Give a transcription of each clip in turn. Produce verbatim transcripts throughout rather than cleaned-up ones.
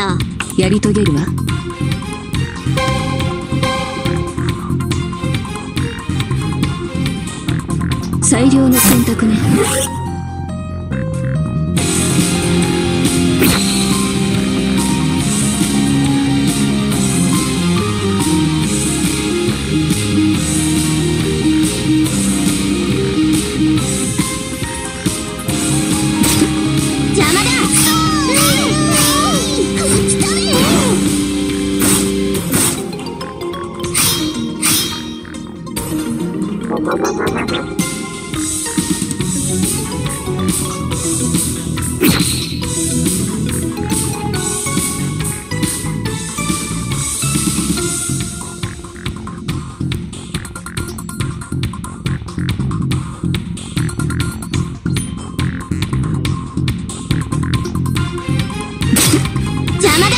ろう。 やり遂げるわ。最良の選択ね。 邪魔だ。邪魔だ。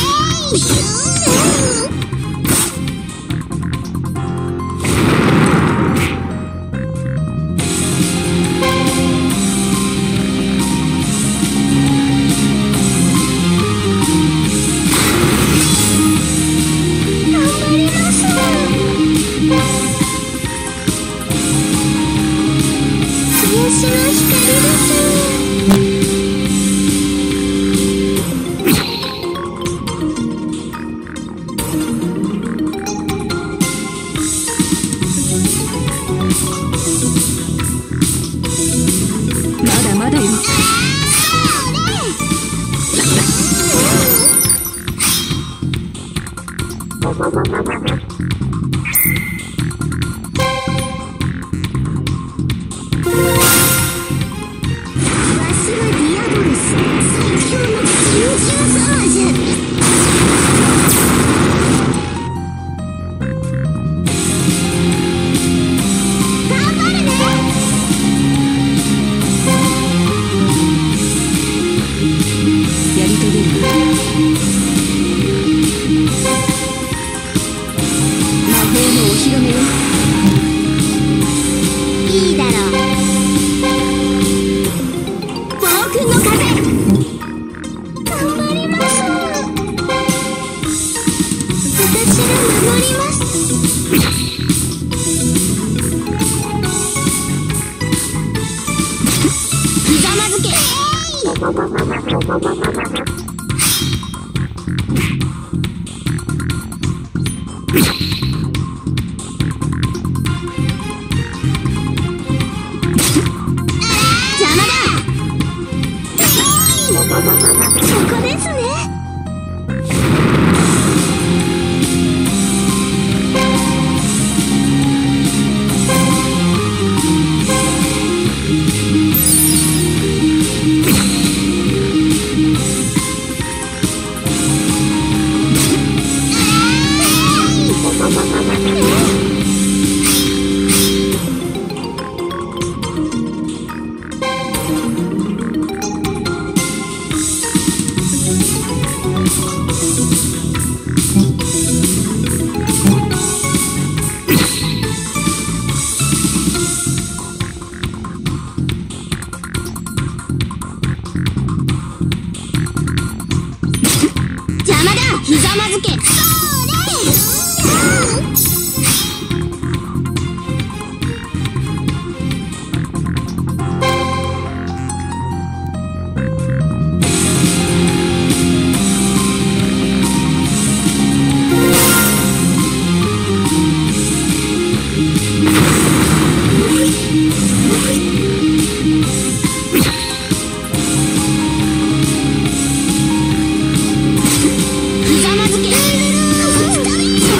まだまだよ。やり遂げるわ。魔法のお披露目よ。 いいだろう。暴君の風。頑張ります。私が守ります。ひざまずけ。邪魔だ。そこですね。邪魔だ。ひざまずけ。ひざまずけ。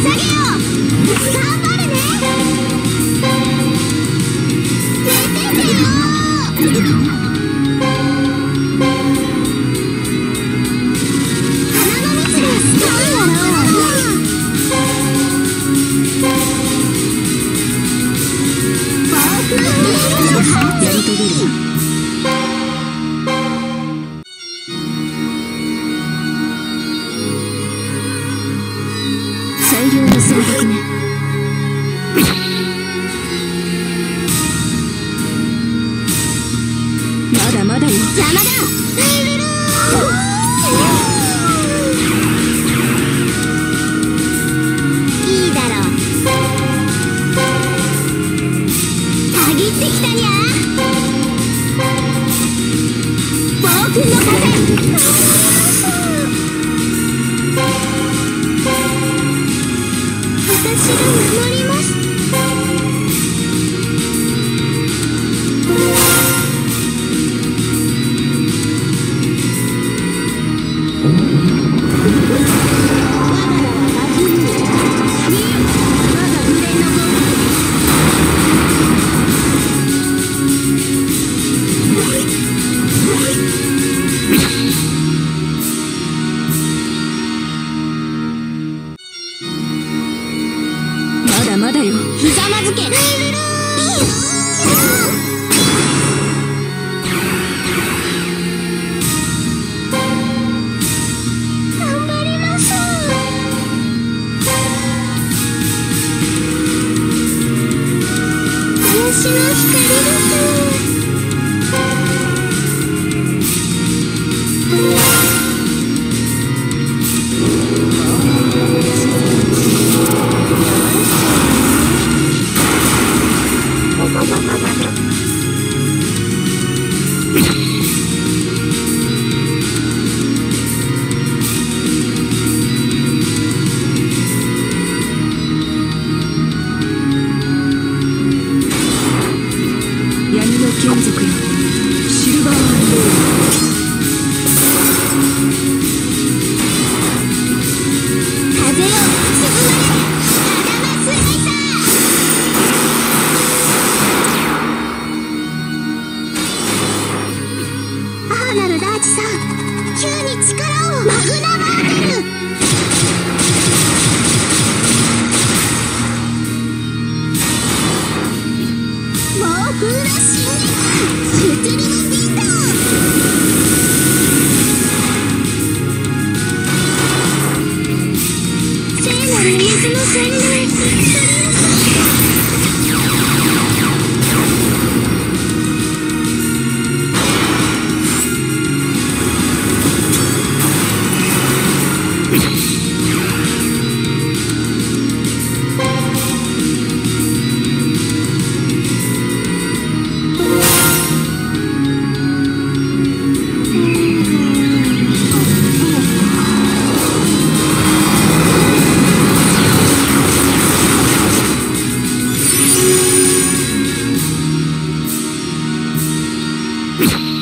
げよう。頑張るね。寝ててよ。花の蜜が好きなんだろう。 やり遂げるわ。最良の選択ね。まだまだよ。 邪魔だ。いいだろう。たぎってきたにゃ。暴君の風。私が守ります。 まだまだよ。 ひざまずけ。頑張りましょう。癒しの光です。 闇の眷属よ、シルバーアンドール。 風よ、沈まれ。アダマスライサー。母なる大地さん、急に力を。マグナバーテル。暴風の進撃。シュティリムビンド。聖なる水の洗礼。 you